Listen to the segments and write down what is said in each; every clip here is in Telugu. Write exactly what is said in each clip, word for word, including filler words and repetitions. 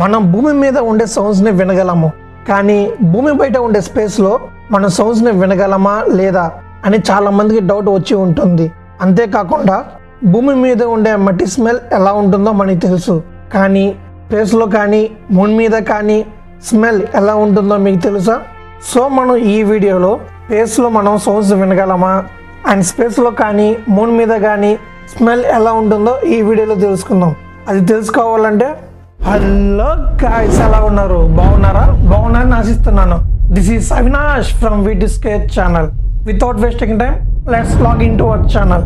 మనం భూమి మీద ఉండే సౌండ్స్ని వినగలము, కానీ భూమి బయట ఉండే స్పేస్లో మన సౌండ్స్ని వినగలమా లేదా అని చాలామందికి డౌట్ వచ్చి ఉంటుంది. అంతేకాకుండా భూమి మీద ఉండే మట్టి స్మెల్ ఎలా ఉంటుందో మనకి తెలుసు, కానీ స్పేస్లో కానీ మూన్ మీద కానీ స్మెల్ ఎలా ఉంటుందో మీకు తెలుసా? సో మనం ఈ వీడియోలో స్పేస్లో మనం సౌండ్స్ వినగలమా అండ్ స్పేస్లో కానీ మూన్ మీద కానీ స్మెల్ ఎలా ఉంటుందో ఈ వీడియోలో తెలుసుకుందాం. అది తెలుసుకోవాలంటే హలో గాయ్స్, ఎలా ఉన్నారు? బాగున్నారా? బాగున్నారని ఆశిస్తున్నాను. దిస్ ఈజ్ అవినాష్ ఫ్రమ్ వీటిస్కేట్ channel. Without wasting time let's log in to our channel.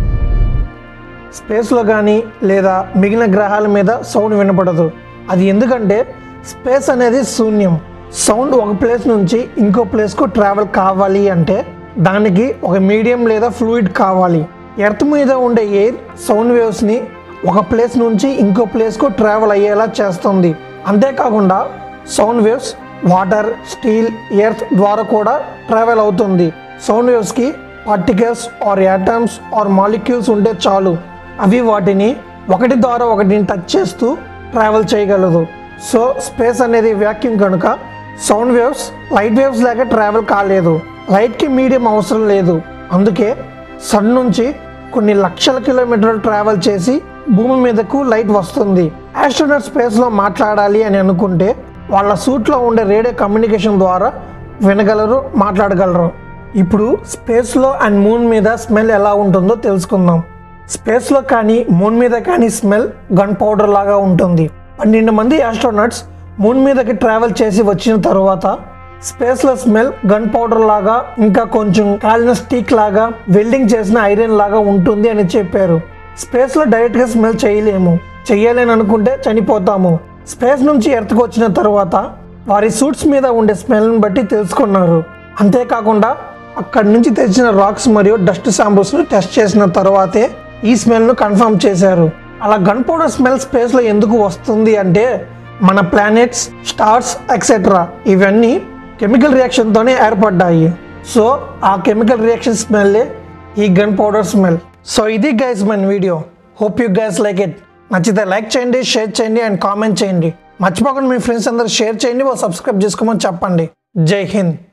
స్పేస్లో కానీ లేదా మిగిలిన గ్రహాల మీద సౌండ్ వినపడదు. అది ఎందుకంటే స్పేస్ అనేది శూన్యం. సౌండ్ ఒక ప్లేస్ నుంచి ఇంకో ప్లేస్కు ట్రావెల్ కావాలి అంటే దానికి ఒక మీడియం లేదా ఫ్లూయిడ్ కావాలి. ఎర్త్ మీద ఉండే ఎయిర్ సౌండ్ వేవ్స్ని ఒక ప్లేస్ నుంచి ఇంకో ప్లేస్కు ట్రావెల్ అయ్యేలా చేస్తుంది. అంతేకాకుండా sound waves water, steel, earth ద్వారా కూడా ట్రావెల్ అవుతుంది. సౌండ్ వేవ్స్కి particles or atoms or molecules ఉంటే చాలు, అవి వాటిని ఒకటి ద్వారా ఒకటిని టచ్ చేస్తూ ట్రావెల్ చేయగలదు. సో స్పేస్ అనేది వ్యాక్యూమ్ కనుక సౌండ్ వేవ్స్ లైట్ వేవ్స్ లాగా ట్రావెల్ కాలేదు. లైట్కి మీడియం అవసరం లేదు. అందుకే సన్ నుంచి కొన్ని లక్షల కిలోమీటర్లు ట్రావెల్ చేసి భూమి మీదకు లైట్ వస్తుంది. ఆస్ట్రోనట్ స్పేస్లో మాట్లాడాలి అని అనుకుంటే వాళ్ళ సూట్లో ఉండే రేడియో కమ్యూనికేషన్ ద్వారా వినగలరు, మాట్లాడగలరు. ఇప్పుడు స్పేస్లో అండ్ మూన్ మీద స్మెల్ ఎలా ఉంటుందో తెలుసుకుందాం. స్పేస్లో కానీ మూన్ మీద కానీ స్మెల్ గన్ పౌడర్ లాగా ఉంటుంది. పన్నెండు మంది ఆస్ట్రోనట్స్ మూన్ మీదకి ట్రావెల్ చేసి వచ్చిన తర్వాత స్పేస్లో స్మెల్ గన్ పౌడర్ లాగా, ఇంకా కొంచెం కాలిన స్టిక్ లాగా, వెల్డింగ్ చేసిన ఐరన్ లాగా ఉంటుంది అని చెప్పారు. స్పేస్లో డైరెక్ట్గా స్మెల్ చేయలేము, చెయ్యాలని అనుకుంటే చనిపోతాము. స్పేస్ నుంచి ఎర్త్కి వచ్చిన తర్వాత వారి సూట్స్ మీద ఉండే స్మెల్ని బట్టి తెలుసుకున్నారు. అంతేకాకుండా అక్కడి నుంచి తెచ్చిన రాక్స్ మరియు డస్ట్ శాంపుల్స్ను టెస్ట్ చేసిన తర్వాతే ఈ స్మెల్ను కన్ఫర్మ్ చేశారు. అలా గన్ పౌడర్ స్మెల్ స్పేస్లో ఎందుకు వస్తుంది అంటే మన ప్లానెట్స్, స్టార్స్ ఎక్సెట్రా ఇవన్నీ కెమికల్ రియాక్షన్తోనే ఏర్పడ్డాయి. సో ఆ కెమికల్ రియాక్షన్ స్మెల్లే ఈ గన్ పౌడర్ స్మెల్. సో ఇది గైస్ మన వీడియో. Hope you guys like it. నచ్చితే లైక్ చేయండి, షేర్ చేయండి అండ్ కామెంట్ చేయండి. మర్చిపోకుండా మీ ఫ్రెండ్స్ అందరూ షేర్ చేయండి, వాళ్ళు సబ్స్క్రైబ్ చేసుకోమని చెప్పండి. జై హింద్.